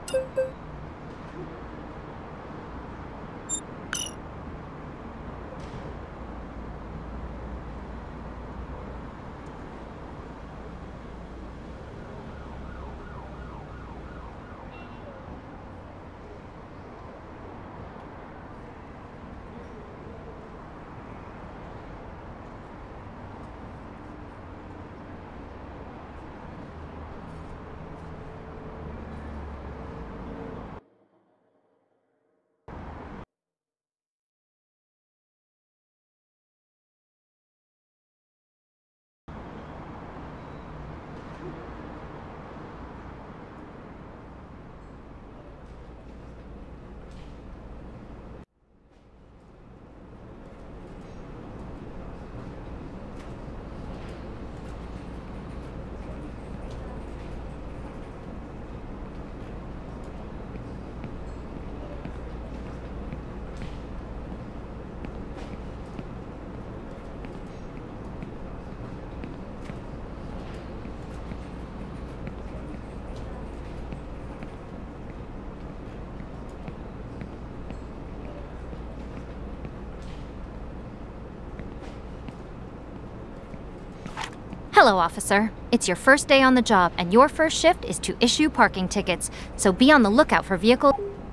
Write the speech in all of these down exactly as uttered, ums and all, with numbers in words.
Hello, officer. It's your first day on the job, and your first shift is to issue parking tickets, so be on the lookout for vehicles.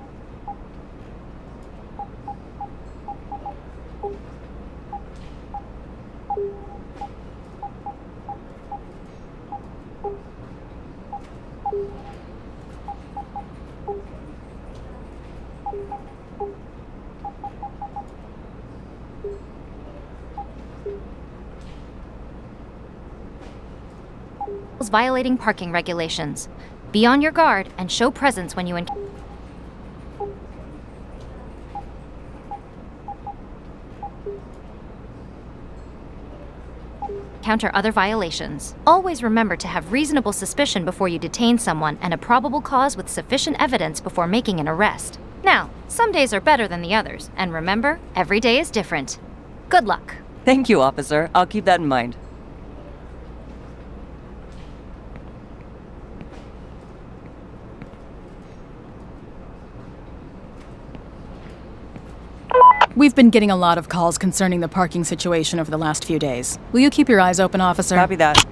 Violating parking regulations. Be on your guard and show presence when you encounter. Counter other violations. Always remember to have reasonable suspicion before you detain someone and a probable cause with sufficient evidence before making an arrest. Now, some days are better than the others, and remember, every day is different. Good luck. Thank you, officer. I'll keep that in mind. We've been getting a lot of calls concerning the parking situation over the last few days. Will you keep your eyes open, officer? Copy that.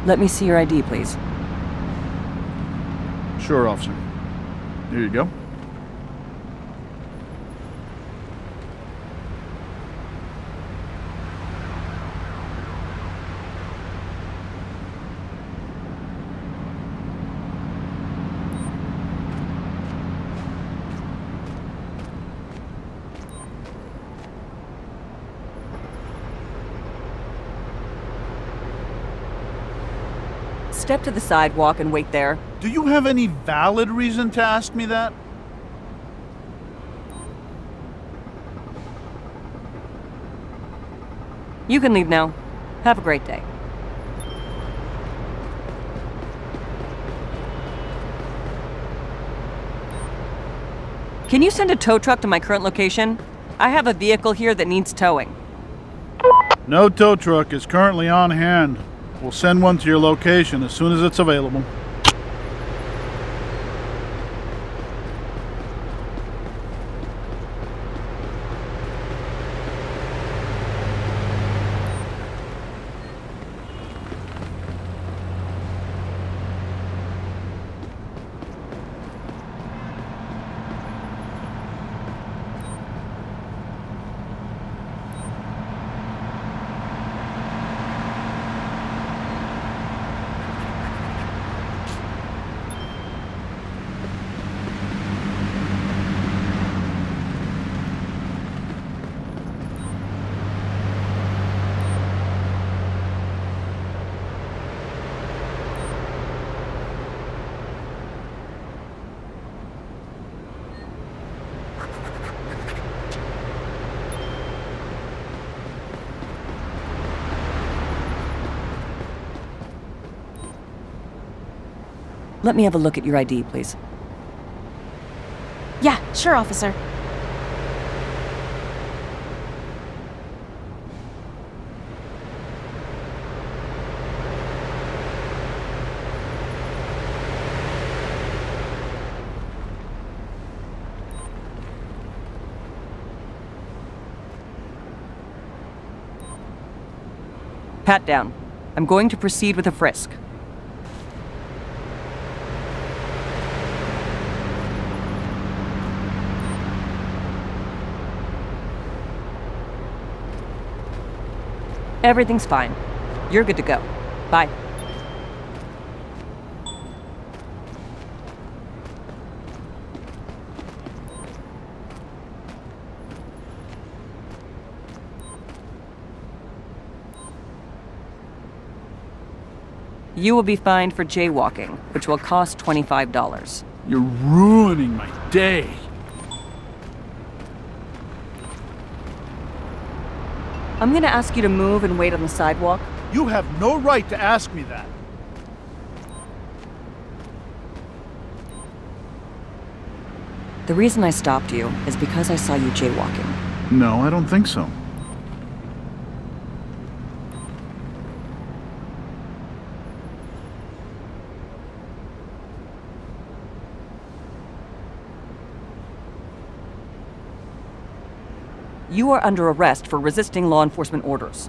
Let me see your I D, please. Sure, officer. Here you go. Step to the sidewalk and wait there. Do you have any valid reason to ask me that? You can leave now. Have a great day. Can you send a tow truck to my current location? I have a vehicle here that needs towing. No tow truck is currently on hand. We'll send one to your location as soon as it's available. Let me have a look at your I D, please. Yeah, sure, officer. Pat down. I'm going to proceed with a frisk. Everything's fine. You're good to go. Bye. You will be fined for jaywalking, which will cost twenty-five dollars. You're ruining my day. I'm gonna ask you to move and wait on the sidewalk. You have no right to ask me that. The reason I stopped you is because I saw you jaywalking. No, I don't think so. You are under arrest for resisting law enforcement orders.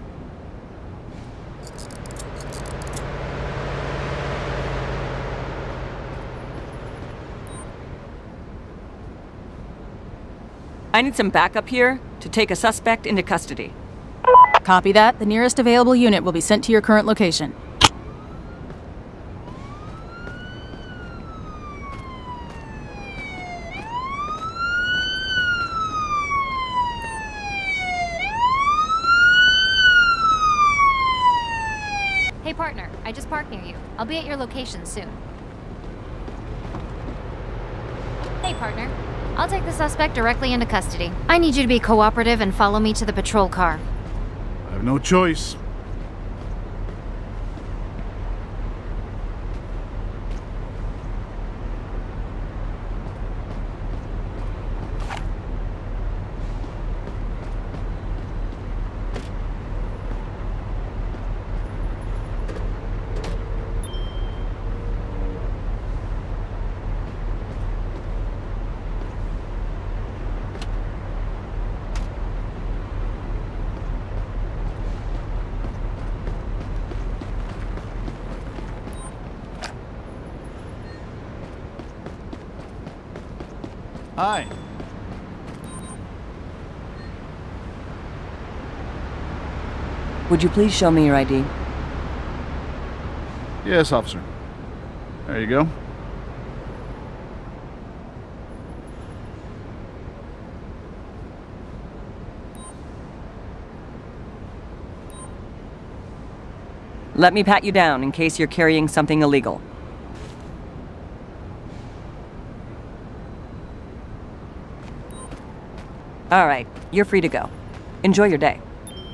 I need some backup here to take a suspect into custody. Copy that. The nearest available unit will be sent to your current location. Hey partner, I just parked near you. I'll be at your location soon. Hey partner, I'll take the suspect directly into custody. I need you to be cooperative and follow me to the patrol car. I have no choice. Hi. Would you please show me your I D? Yes, officer. There you go. Let me pat you down in case you're carrying something illegal. All right, you're free to go. Enjoy your day.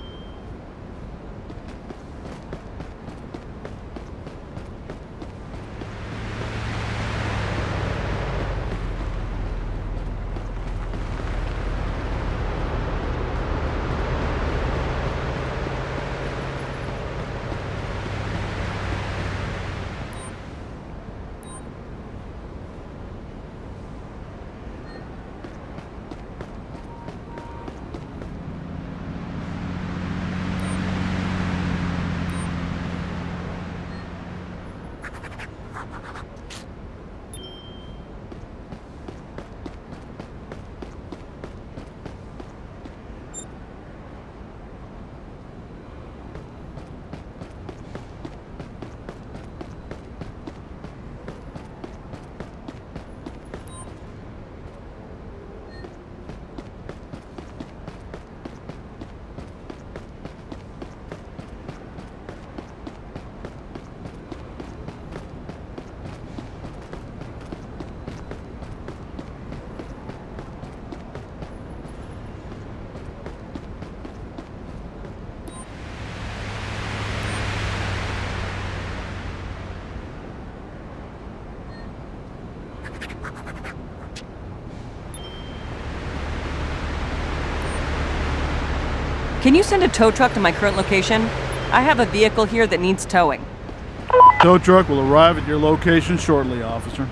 Can you send a tow truck to my current location? I have a vehicle here that needs towing. Tow truck will arrive at your location shortly, officer.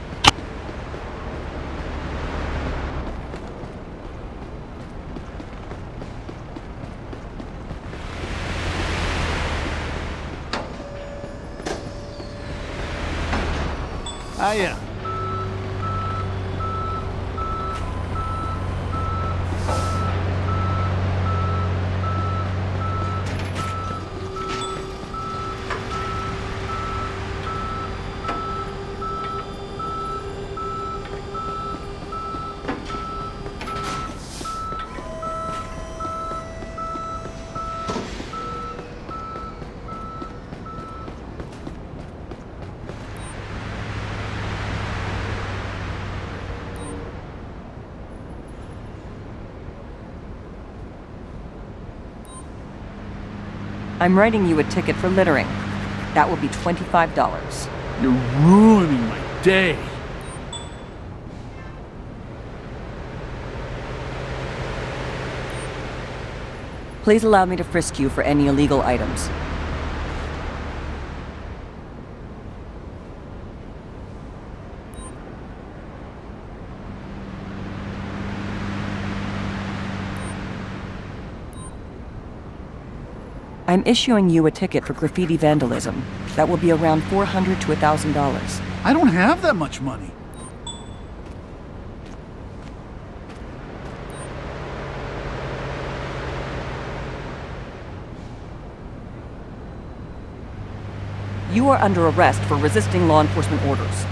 Hiya. I'm writing you a ticket for littering. That will be twenty-five dollars. You're ruining my day. Please allow me to frisk you for any illegal items. I'm issuing you a ticket for graffiti vandalism. That will be around four hundred to one thousand dollars. I don't have that much money. You are under arrest for resisting law enforcement orders.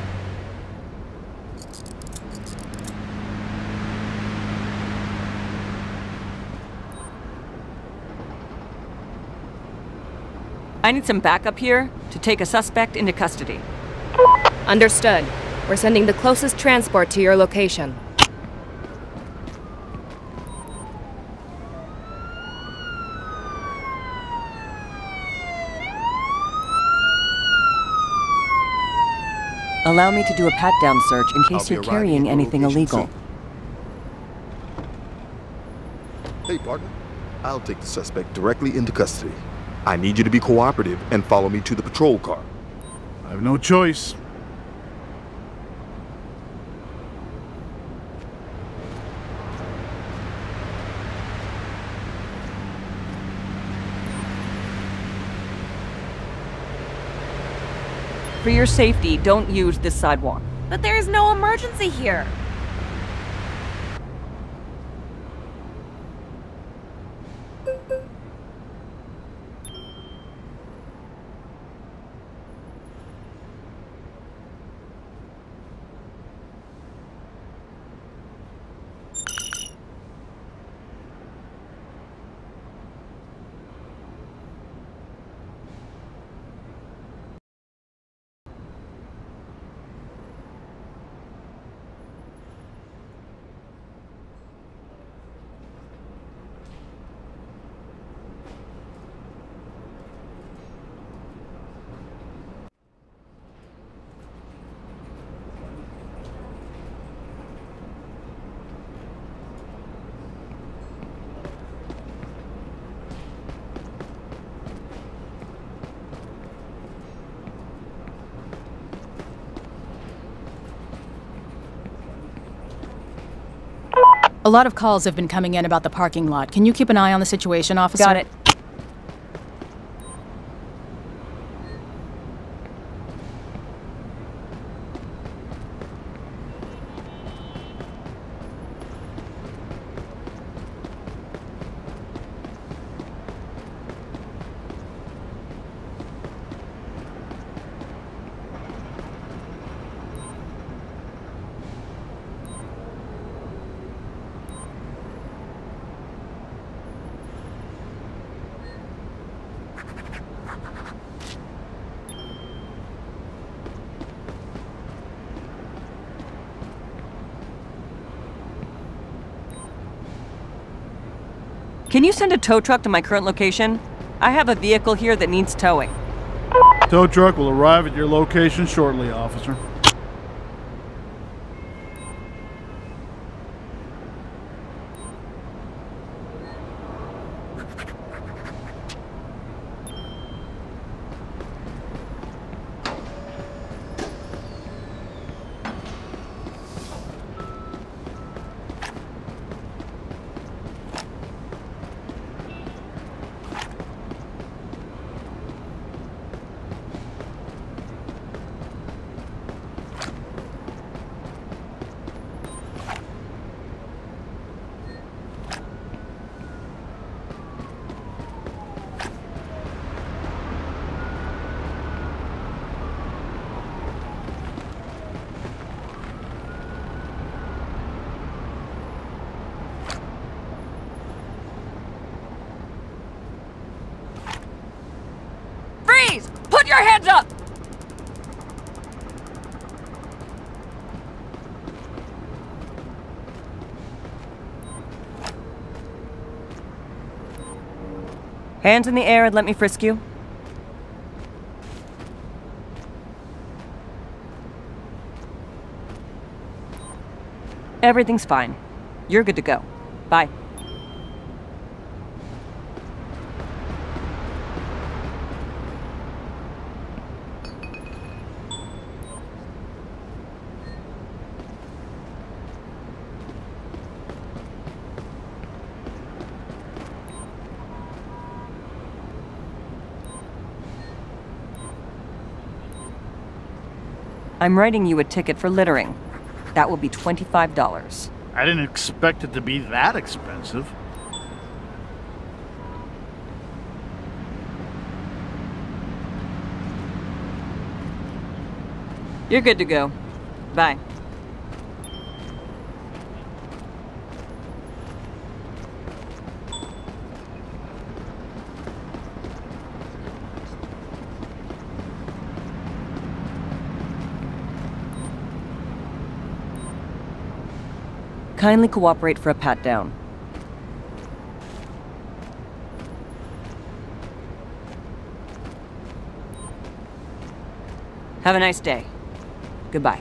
I need some backup here to take a suspect into custody. Understood. We're sending the closest transport to your location. Allow me to do a pat-down search in case I'll be you're arriving carrying at your anything location illegal. soon. Hey, partner. I'll take the suspect directly into custody. I need you to be cooperative and follow me to the patrol car. I have no choice. For your safety, don't use this sidewalk. But there is no emergency here. A lot of calls have been coming in about the parking lot. Can you keep an eye on the situation, officer? Got it. Can you send a tow truck to my current location? I have a vehicle here that needs towing. Tow truck will arrive at your location shortly, officer. Freeze! Put your hands up! Hands in the air and let me frisk you. Everything's fine. You're good to go. Bye. I'm writing you a ticket for littering. That will be twenty-five dollars. I didn't expect it to be that expensive. You're good to go. Bye. Kindly cooperate for a pat-down. Have a nice day. Goodbye.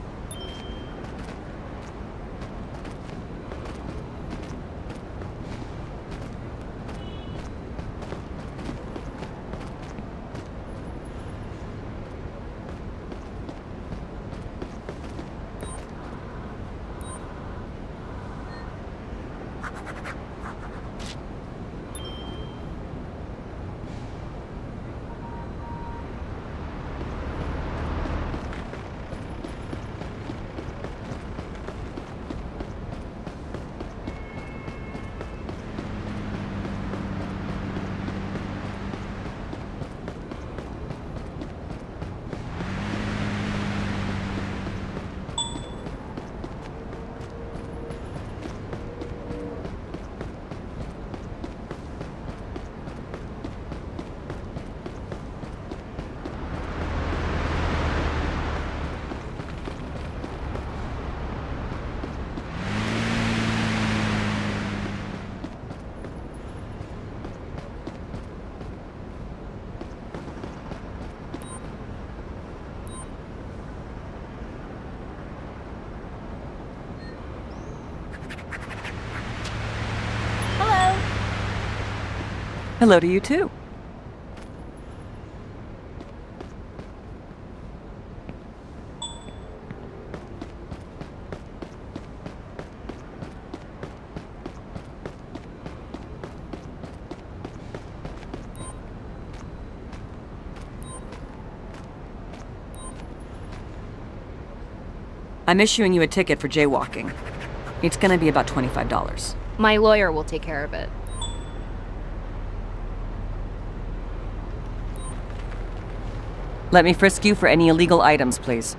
Hello to you too. I'm issuing you a ticket for jaywalking. It's gonna be about twenty-five dollars. My lawyer will take care of it. Let me frisk you for any illegal items, please.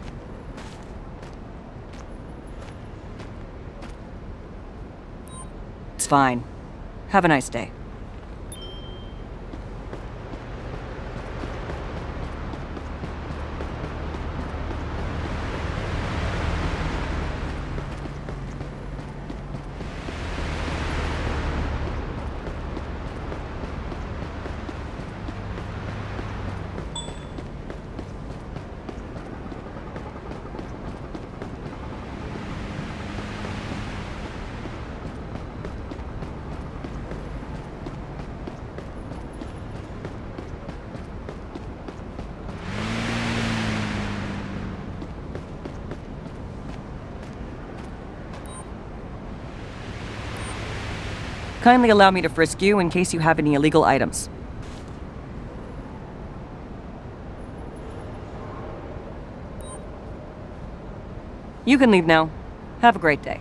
It's fine. Have a nice day. Kindly allow me to frisk you in case you have any illegal items. You can leave now. Have a great day.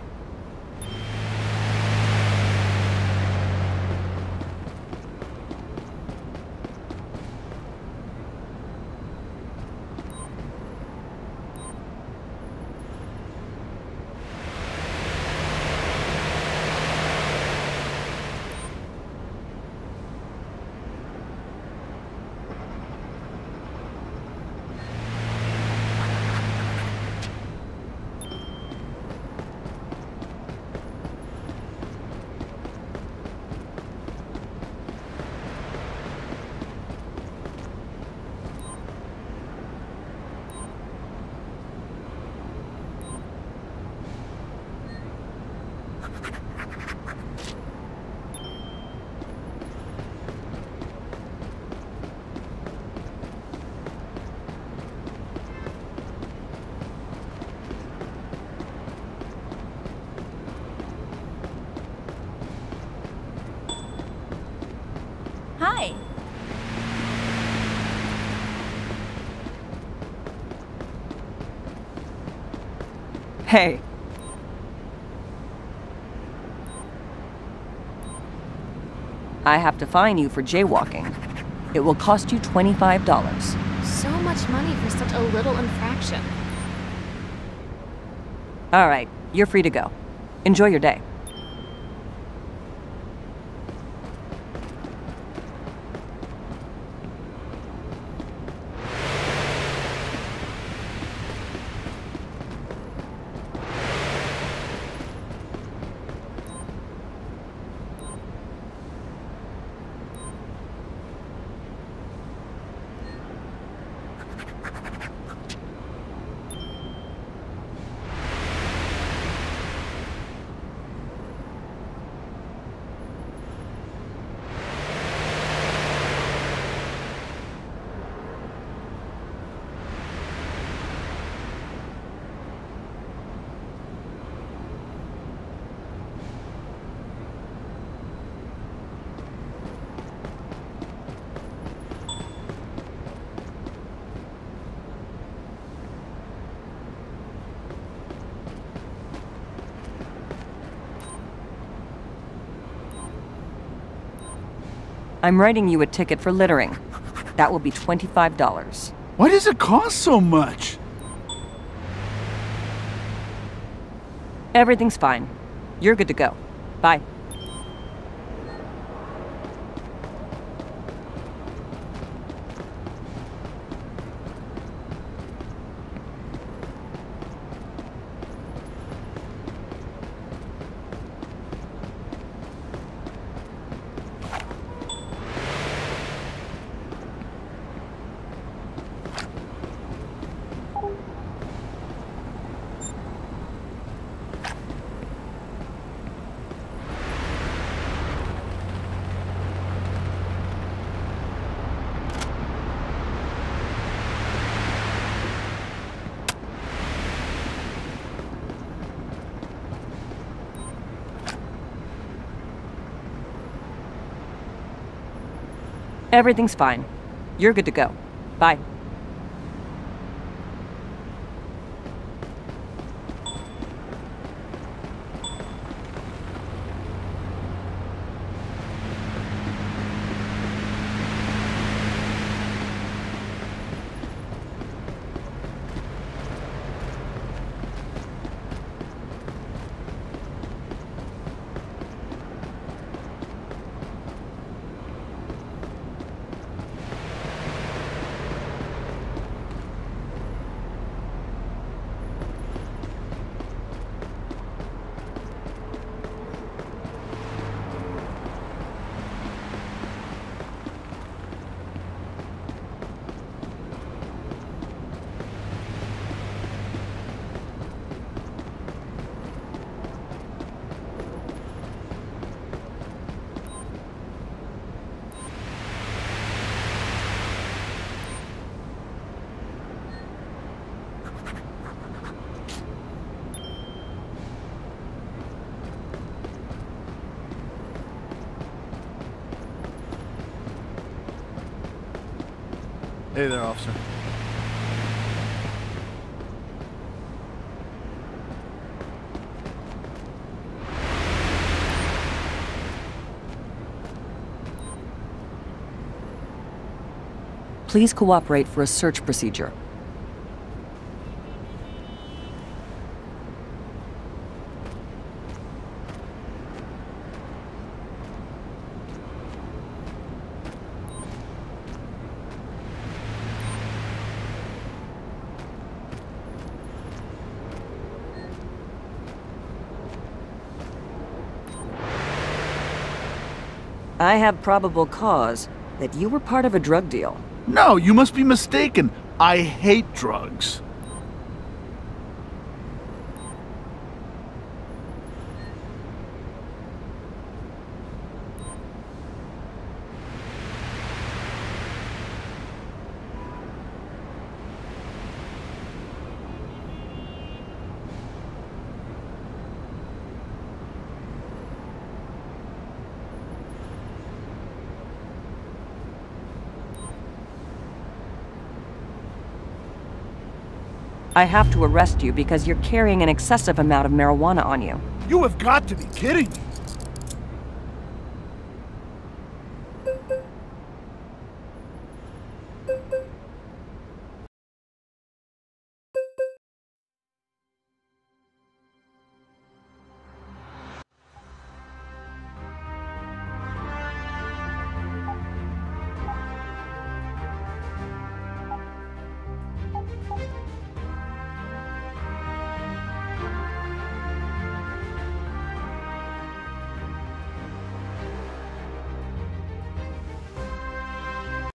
Hi. Hey. I have to fine you for jaywalking. It will cost you twenty-five dollars. So much money for such a little infraction. All right, you're free to go. Enjoy your day. I'm writing you a ticket for littering. That will be twenty-five dollars. Why does it cost so much? Everything's fine. You're good to go. Bye. Everything's fine. You're good to go. Bye. Hey there, officer. Please cooperate for a search procedure. I have probable cause that you were part of a drug deal. No, you must be mistaken. I hate drugs. I have to arrest you because you're carrying an excessive amount of marijuana on you. You have got to be kidding me.